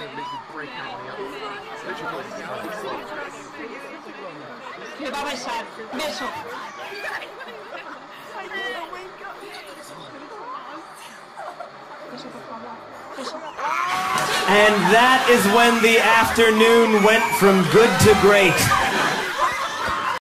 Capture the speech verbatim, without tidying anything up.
Me va a besar. Beso. And that is when the afternoon went from good to great.